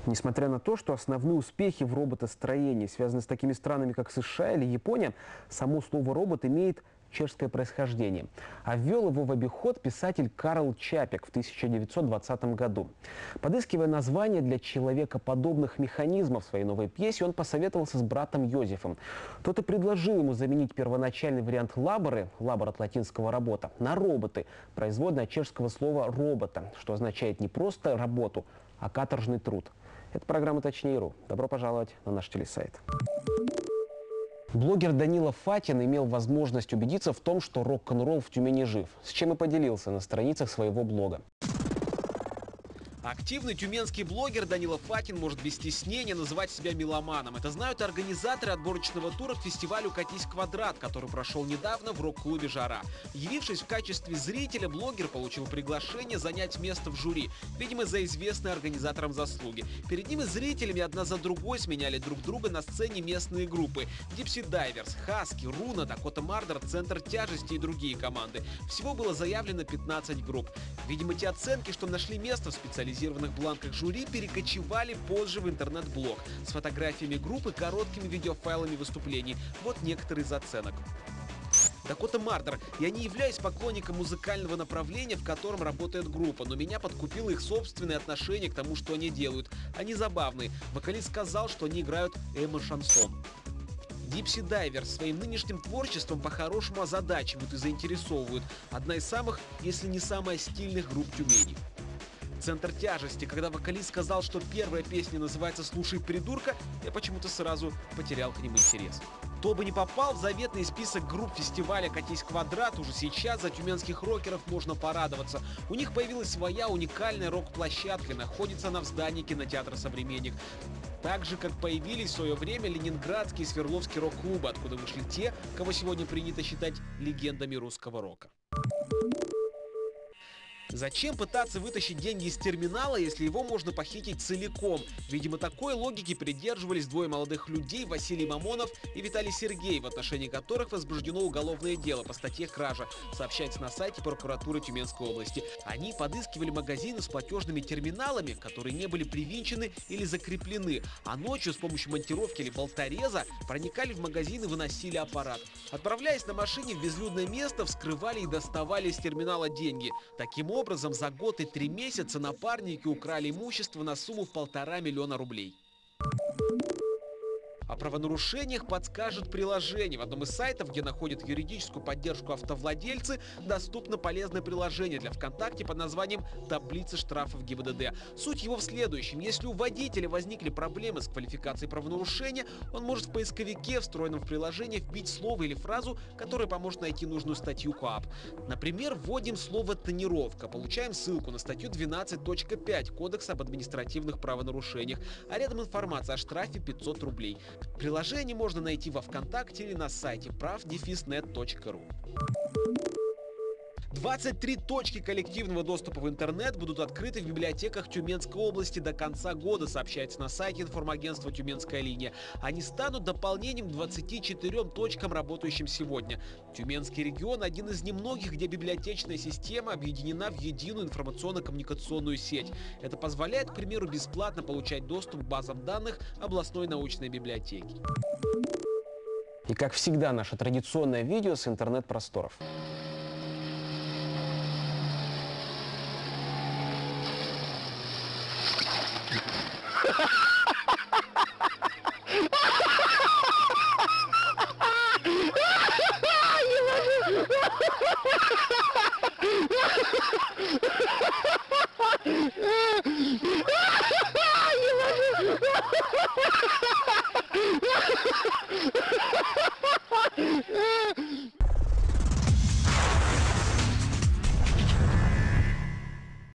Несмотря на то, что основные успехи в роботостроении связаны с такими странами, как США или Япония, само слово «робот» имеет чешское происхождение. А ввел его в обиход писатель Карл Чапек в 1920 году. Подыскивая название для человекоподобных механизмов в своей новой пьесе, он посоветовался с братом Йозефом. Тот и предложил ему заменить первоначальный вариант «лаборы», «лабор» от латинского «работа», на «роботы», производное от чешского слова «робота», что означает не просто работу, а каторжный труд. Это программа «Точнее.ру». Добро пожаловать на наш телесайт. Блогер Данила Фатин имел возможность убедиться в том, что рок-н-ролл в Тюмени жив, с чем и поделился на страницах своего блога. Активный тюменский блогер Данила Фатин может без стеснения называть себя меломаном. Это знают организаторы отборочного тура к фестивалю «Катись в квадрат», который прошел недавно в рок-клубе «Жара». Явившись в качестве зрителя, блогер получил приглашение занять место в жюри, видимо, за известные организаторам заслуги. Перед ним и зрителями одна за другой сменяли друг друга на сцене местные группы: Gypsy Divers, Хаски, Руна, Дакота Мардер, Центр тяжести и другие команды. Всего было заявлено 15 групп. Видимо, те оценки, что нашли место в специализированных бланках жюри, перекочевали позже в интернет-блог с фотографиями группы, короткими видеофайлами выступлений. Вот некоторые из оценок. Дакота Мардер. Я не являюсь поклонником музыкального направления, в котором работает группа, но меня подкупило их собственное отношение к тому, что они делают. Они забавные. Вокалист сказал, что они играют эмо-шансон. Gypsy Divers своим нынешним творчеством по-хорошему озадачивают и заинтересовывают. Одна из самых, если не самая стильных групп Тюмени. Центр тяжести. Когда вокалист сказал, что первая песня называется «Слушай, придурка», я почему-то сразу потерял к ним интерес. Кто бы не попал в заветный список групп фестиваля «Катись в квадрат», уже сейчас за тюменских рокеров можно порадоваться. У них появилась своя уникальная рок-площадка, находится она в здании кинотеатра «Современник». Так же, как появились в свое время ленинградские и свердловские рок-клубы, откуда вышли те, кого сегодня принято считать легендами русского рока. Зачем пытаться вытащить деньги из терминала, если его можно похитить целиком? Видимо, такой логики придерживались двое молодых людей, Василий Мамонов и Виталий Сергеев, в отношении которых возбуждено уголовное дело по статье «Кража», сообщается на сайте прокуратуры Тюменской области. Они подыскивали магазины с платежными терминалами, которые не были привинчены или закреплены, а ночью с помощью монтировки или болтореза проникали в магазин и выносили аппарат. Отправляясь на машине в безлюдное место, вскрывали и доставали из терминала деньги. Таким образом, за год и 3 месяца напарники украли имущество на сумму в 1,5 миллиона рублей. О правонарушениях подскажет приложение. В одном из сайтов, где находят юридическую поддержку автовладельцы, доступно полезное приложение для ВКонтакте под названием «Таблица штрафов ГИБДД». Суть его в следующем. Если у водителя возникли проблемы с квалификацией правонарушения, он может в поисковике, встроенном в приложение, вбить слово или фразу, которая поможет найти нужную статью КоАП. Например, вводим слово «тонировка», получаем ссылку на статью 12.5 Кодекса об административных правонарушениях, а рядом информация о штрафе 500 рублей. Приложение можно найти во ВКонтакте или на сайте prav-net.ru. 23 точки коллективного доступа в интернет будут открыты в библиотеках Тюменской области до конца года, сообщается на сайте информагентства «Тюменская линия». Они станут дополнением к 24 точкам, работающим сегодня. Тюменский регион – один из немногих, где библиотечная система объединена в единую информационно-коммуникационную сеть. Это позволяет, к примеру, бесплатно получать доступ к базам данных областной научной библиотеки. И как всегда, наше традиционное видео с интернет-просторов.